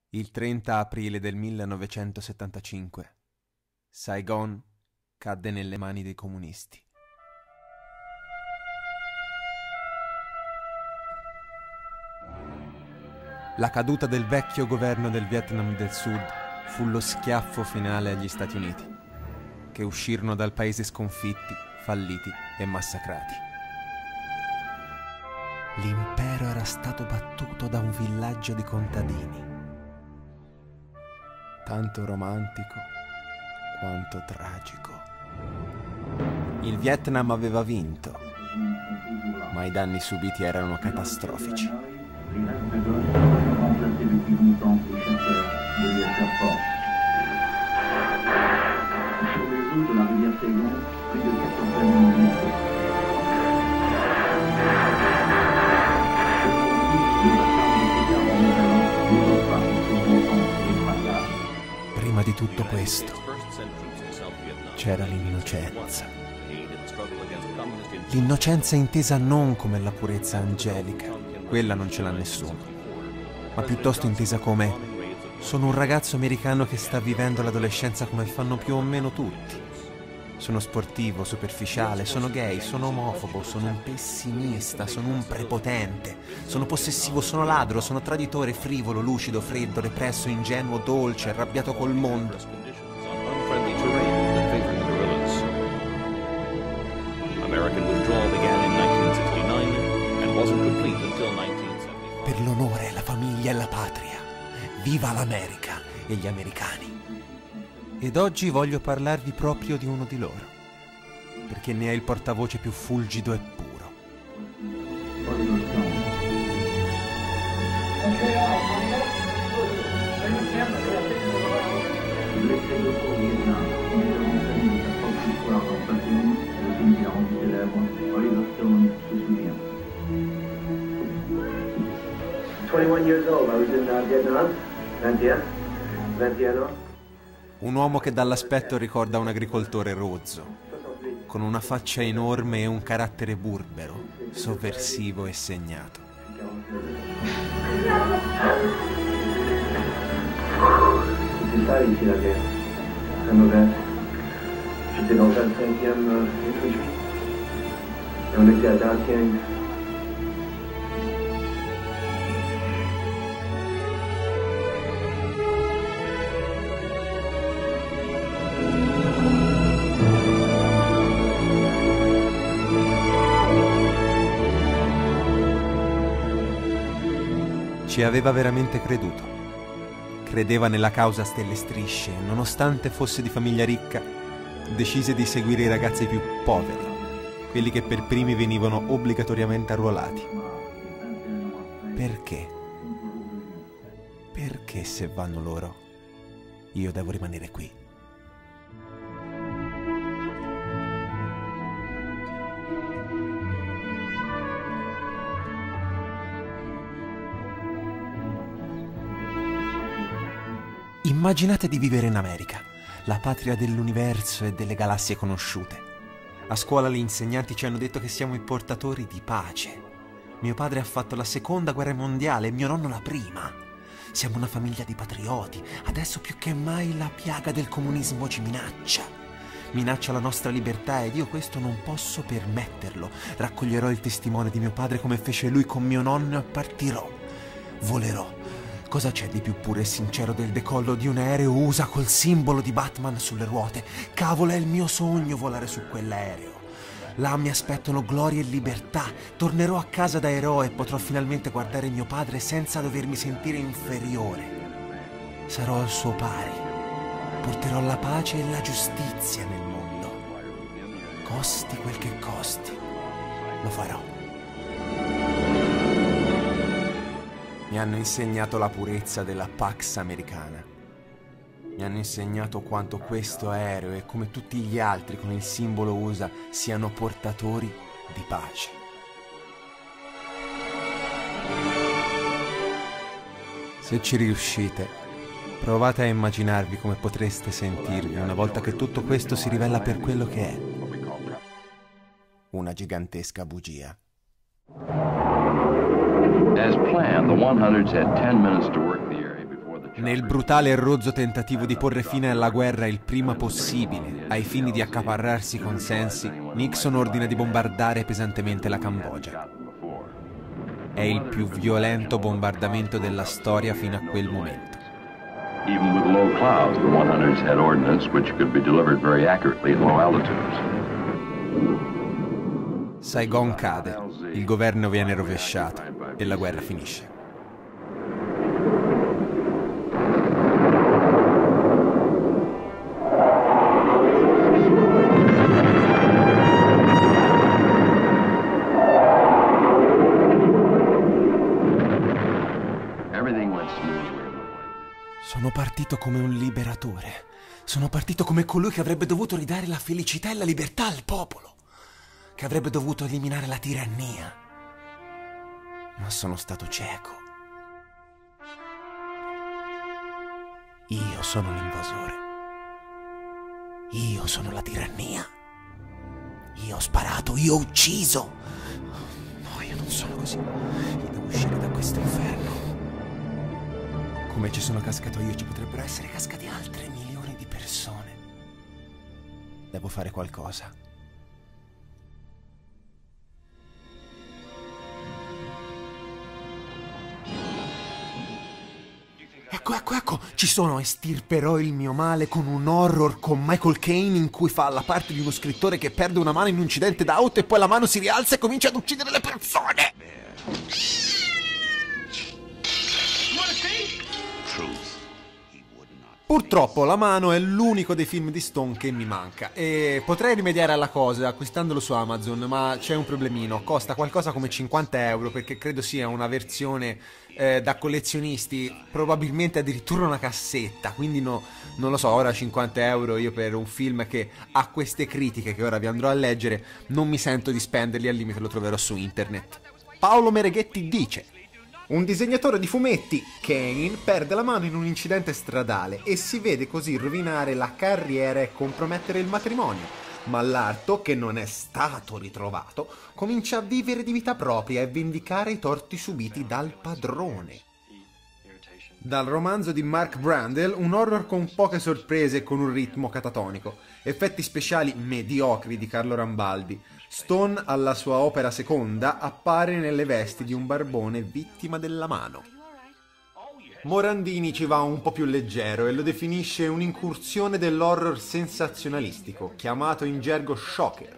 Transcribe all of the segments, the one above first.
Il 30 aprile del 1975, Saigon cadde nelle mani dei comunisti. La caduta del vecchio governo del Vietnam del Sud fu lo schiaffo finale agli Stati Uniti, che uscirono dal paese sconfitti, falliti e massacrati. L'impero era stato battuto da un villaggio di contadini, tanto romantico quanto tragico. Il Vietnam aveva vinto, ma i danni subiti erano catastrofici. Prima di tutto questo c'era l'innocenza. L'innocenza intesa non come la purezza angelica, quella non ce l'ha nessuno, ma piuttosto intesa come: sono un ragazzo americano che sta vivendo l'adolescenza come fanno più o meno tutti. Sono sportivo, superficiale, sono gay, sono omofobo, sono un pessimista, sono un prepotente, sono possessivo, sono ladro, sono traditore, frivolo, lucido, freddo, represso, ingenuo, dolce, arrabbiato col mondo. Per l'onore, la famiglia e la patria, viva l'America e gli americani. Ed oggi voglio parlarvi proprio di uno di loro, perché ne è il portavoce più fulgido e puro. Un uomo che dall'aspetto ricorda un agricoltore rozzo, con una faccia enorme e un carattere burbero, sovversivo e segnato. Ci aveva veramente creduto. Credeva nella causa Stelle Strisce e, nonostante fosse di famiglia ricca, decise di seguire i ragazzi più poveri, quelli che per primi venivano obbligatoriamente arruolati. Perché? Perché se vanno loro, io devo rimanere qui? Immaginate di vivere in America, la patria dell'universo e delle galassie conosciute. A scuola gli insegnanti ci hanno detto che siamo i portatori di pace. Mio padre ha fatto la seconda guerra mondiale e mio nonno la prima. Siamo una famiglia di patrioti. Adesso più che mai la piaga del comunismo ci minaccia. Minaccia la nostra libertà ed io questo non posso permetterlo. Raccoglierò il testimone di mio padre come fece lui con mio nonno e partirò. Volerò. Cosa c'è di più puro e sincero del decollo di un aereo USA col simbolo di Batman sulle ruote? Cavolo, è il mio sogno volare su quell'aereo. Là mi aspettano gloria e libertà. Tornerò a casa da eroe e potrò finalmente guardare mio padre senza dovermi sentire inferiore. Sarò al suo pari. Porterò la pace e la giustizia nel mondo. Costi quel che costi. Lo farò. Mi hanno insegnato la purezza della Pax americana. Mi hanno insegnato quanto questo aereo e come tutti gli altri con il simbolo USA siano portatori di pace. Se ci riuscite, provate a immaginarvi come potreste sentirvi una volta che tutto questo si rivela per quello che è. Una gigantesca bugia. As planned, the 100s had 10 minutes to work the area before the Nel brutale e rozzo tentativo di porre fine alla guerra il prima possibile, ai fini di accaparrarsi i consensi, Nixon ordina di bombardare pesantemente la Cambogia. È il più violento bombardamento della storia fino a quel momento. Even with low clouds, the 100s had ordnance which could be delivered very accurately at low altitudes. Saigon cade, il governo viene rovesciato e la guerra finisce. Sono partito come un liberatore. Sono partito come colui che avrebbe dovuto ridare la felicità e la libertà al popolo. Che avrebbe dovuto eliminare la tirannia. Ma sono stato cieco. Io sono l'invasore. Io sono la tirannia. Io ho sparato, io ho ucciso. No, io non sono così. Io devo uscire da questo inferno. Come ci sono cascato io, ci potrebbero essere cascati altre milioni di persone. Devo fare qualcosa. Ecco, ci sono. Estirperò il mio male con un horror con Michael Caine in cui fa la parte di uno scrittore che perde una mano in un incidente d'auto e poi la mano si rialza e comincia ad uccidere le persone. Purtroppo la mano è l'unico dei film di Stone che mi manca e potrei rimediare alla cosa acquistandolo su Amazon, ma c'è un problemino, costa qualcosa come 50 euro perché credo sia una versione da collezionisti, probabilmente addirittura una cassetta, quindi non lo so, ora 50 euro io per un film che ha queste critiche che ora vi andrò a leggere non mi sento di spenderli, al limite lo troverò su internet. Paolo Mereghetti dice: un disegnatore di fumetti, Kane, perde la mano in un incidente stradale e si vede così rovinare la carriera e compromettere il matrimonio. Ma l'arto, che non è stato ritrovato, comincia a vivere di vita propria e vendicare i torti subiti dal padrone. Dal romanzo di Mark Brandel, un horror con poche sorprese e con un ritmo catatonico. Effetti speciali mediocri di Carlo Rambaldi. Stone, alla sua opera seconda, appare nelle vesti di un barbone vittima della mano. Morandini ci va un po' più leggero e lo definisce un'incursione dell'horror sensazionalistico, chiamato in gergo shocker.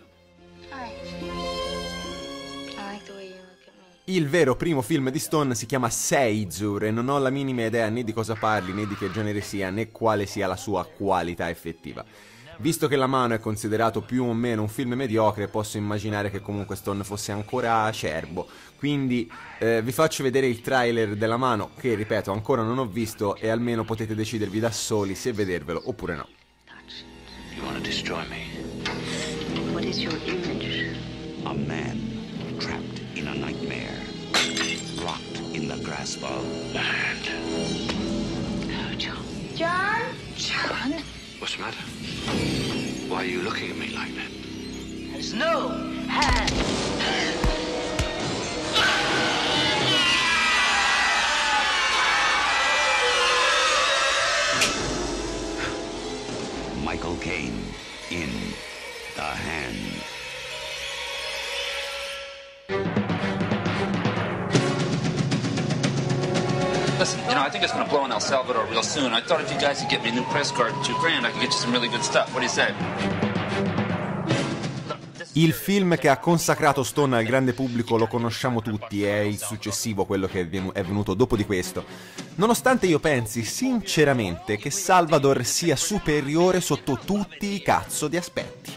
Il vero primo film di Stone si chiama Seizur e non ho la minima idea né di cosa parli, né di che genere sia, né quale sia la sua qualità effettiva. Visto che La mano è considerato più o meno un film mediocre, posso immaginare che comunque Stone fosse ancora acerbo. Quindi vi faccio vedere il trailer della mano, che ripeto ancora non ho visto, e almeno potete decidervi da soli se vedervelo oppure no. You want to destroy me? What is your image? A man trapped in a nightmare, locked in the grasp of land. Oh, John. John? John? What's the matter? Why are you looking at me like that? There's no hand. Michael Caine in The Hand. Listen, you know, I think it's going to blow in El Salvador real soon. I thought if you guys could get me a new press card for $2,000, I could get you some really good stuff. What do you say? Il film che ha consacrato Stone al grande pubblico lo conosciamo tutti, è il successivo, quello che è venuto dopo di questo. Nonostante io pensi sinceramente che Salvador sia superiore sotto tutti i cazzo di aspetti.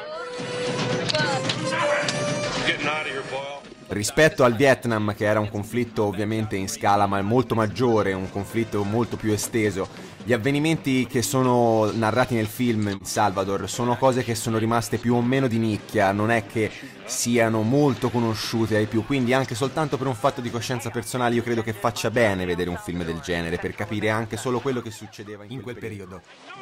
Rispetto al Vietnam, che era un conflitto ovviamente in scala ma molto maggiore, un conflitto molto più esteso, gli avvenimenti che sono narrati nel film Salvador sono cose che sono rimaste più o meno di nicchia, non è che siano molto conosciute ai più, quindi anche soltanto per un fatto di coscienza personale io credo che faccia bene vedere un film del genere per capire anche solo quello che succedeva in quel periodo.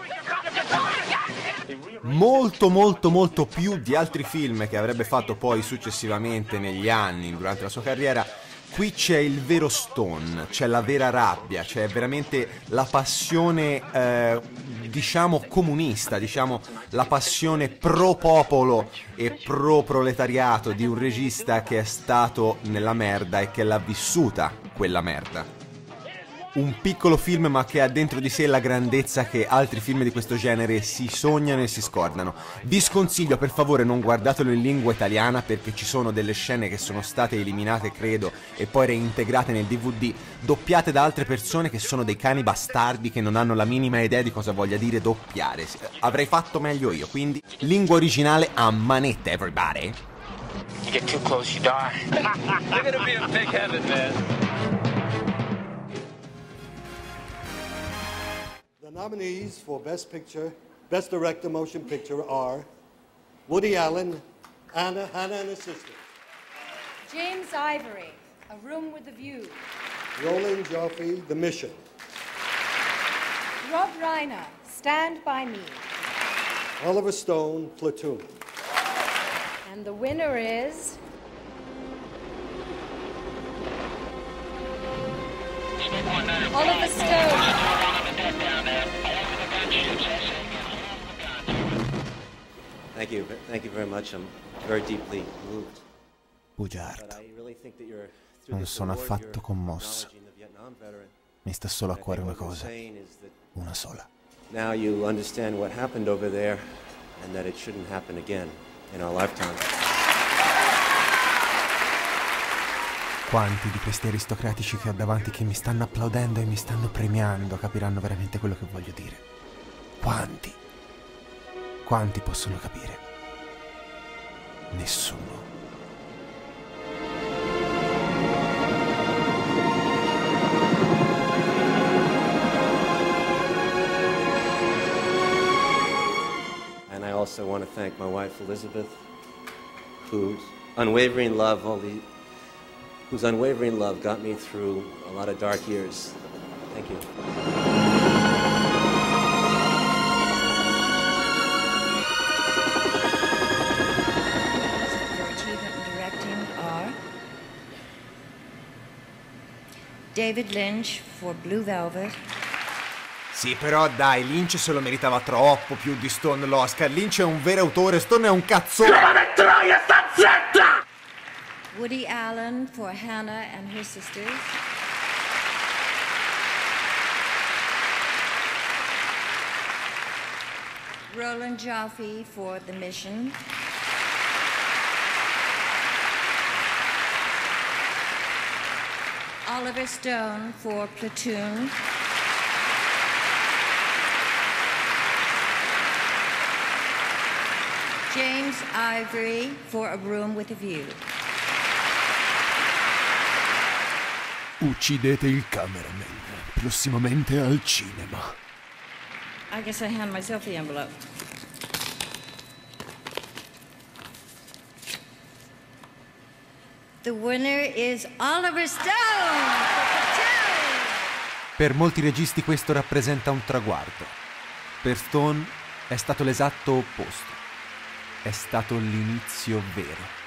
Molto più di altri film che avrebbe fatto poi successivamente negli anni, durante la sua carriera, qui c'è il vero Stone, c'è la vera rabbia, c'è veramente la passione, diciamo comunista, diciamo la passione pro popolo e pro proletariato di un regista che è stato nella merda e che l'ha vissuta quella merda. Un piccolo film ma che ha dentro di sé la grandezza che altri film di questo genere si sognano e si scordano. Vi sconsiglio, per favore, non guardatelo in lingua italiana, perché ci sono delle scene che sono state eliminate, credo, e poi reintegrate nel DVD, doppiate da altre persone che sono dei cani bastardi che non hanno la minima idea di cosa voglia dire doppiare. Avrei fatto meglio io, quindi lingua originale a manetta, everybody. You get too close, you die. You're gonna be a big heaven, man. The nominees for Best Picture, Best Director Motion Picture are Woody Allen, Hannah and her sister. James Ivory, A Room with a View. Roland Joffe, The Mission. Rob Reiner, Stand By Me. Oliver Stone, Platoon. And the winner is... Oliver Stone. Thank you very much. I'm very deeply moved. Bugiardo, non sono affatto commosso. Mi sta solo a cuore una cosa, una sola. Now you understand what happened over there and that it shouldn't happen again in our lifetime. Quanti di questi aristocratici che ho davanti che mi stanno applaudendo e mi stanno premiando capiranno veramente quello che voglio dire? Quanti? Quanti possono capire? Nessuno. And I also want to thank my wife Elizabeth, whose unwavering love got me through a lot of dark years. Thank you. David Lynch for Blue Velvet. Sì, però dai, Lynch se lo meritava troppo più di Stone l'Oscar. Lynch è un vero autore, Stone è un cazzone. Troia, sta zitta! Woody Allen for Hannah and her sisters. Roland Joffe for The Mission. Oliver Stone for Platoon. James Ivory for A Room with a View. Uccidete il cameraman, prossimamente al cinema. I guess I hand myself the envelope. The winner is Oliver Stone! Per molti registi questo rappresenta un traguardo. Per Stone è stato l'esatto opposto. È stato l'inizio vero.